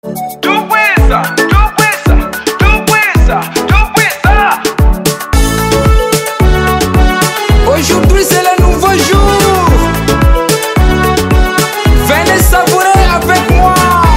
Aujourd'hui c'est le nouveau jour. Venez savourer avec moi.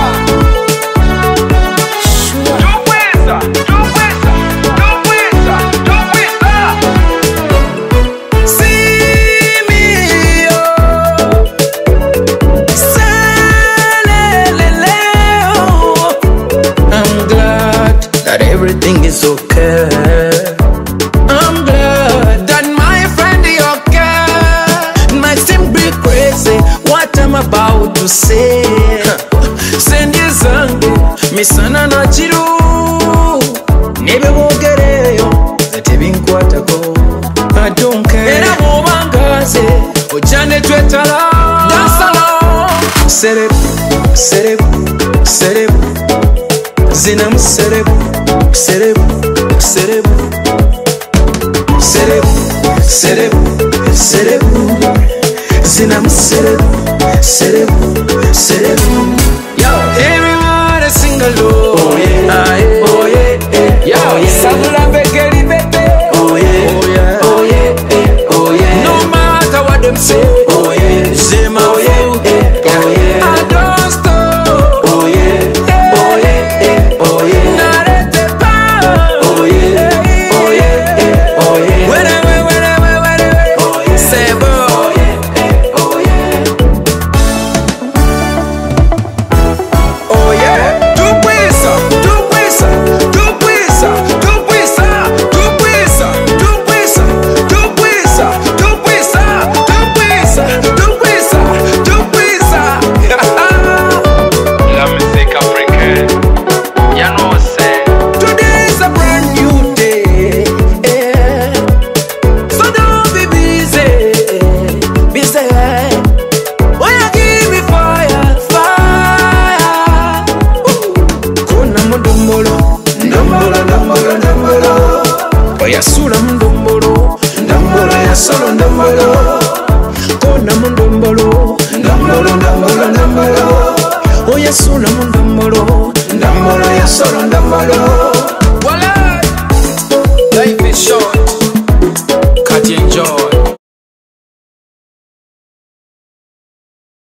I'm glad that everything is okay. I'm glad that my friend is okay. Might seem be crazy what I'm about to say. Send you zangu misana na chiru nebe bogereyo zetebinkwatako. I don't care. Era mubangaze ojane twetala. Dance along. Serep, serep, serep. Zinam serep, serep, serep. Serep, serep, serep. Zinam serep, serep, serep. Yo, everyone sing along. Oh yeah, oh yeah, yo, oh yeah. Sabula begeli bete. Oh yeah, oh yeah, oh yeah, oh yeah. No matter what them say. Oh yeah, zema oh yeah, oh yeah. I don't stop. Oh yeah, oh yeah, oh yeah. Narete pa. Oh yeah, oh yeah, oh yeah. Whatever, oh yeah. Say oh yeah, oh yeah. Oh yeah. Tu puisa, tu puisa, tu puisa, tu puisa, tu puisa, tu puisa, tu puisa, tu puisa, tu puisa, tu puisa, tu puisa. La musique africaine, ya know what I'm saying. Today is a brand new day, yeah. So don't be busy, busy. When you give me fire, fire. Kuna mundumbolo, ndumbolo, ndumbolo, ndumbolo. Oya sula mundumbolo, ndumbolo ya solo ndumbolo. Kuna mundumbolo, ndumbolo, ndumbolo, ndumbolo. Oya sula mundumbolo, ndumbolo